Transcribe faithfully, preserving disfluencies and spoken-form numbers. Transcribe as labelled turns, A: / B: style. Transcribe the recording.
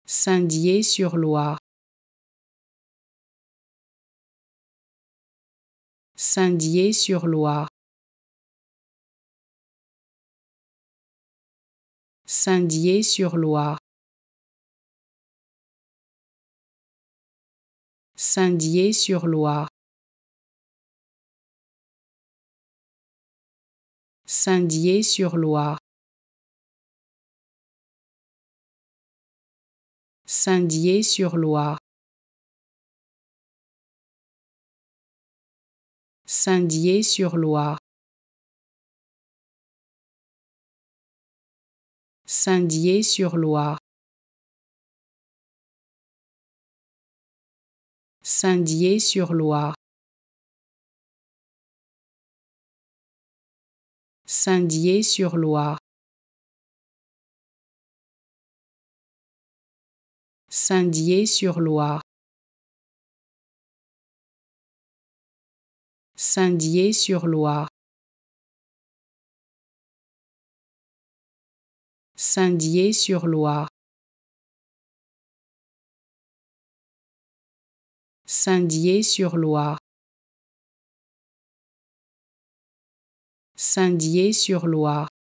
A: Saint-Dié-sur-Loire, Saint-Dié-sur-Loire, Saint-Dié-sur-Loire, Saint-Dié-sur-Loire, Saint-Dié-sur-Loire, Saint-Dié-sur-Loire, Saint-Dié-sur-Loire, Saint-Dié-sur-Loire, Saint-Dié-sur-Loire, Saint-Dié-sur-Loire, Saint-Dié-sur-Loire, Saint-Dié-sur-Loire, Saint-Dié-sur-Loire, Saint-Dié-sur-Loire, Saint-Dié-sur-Loire,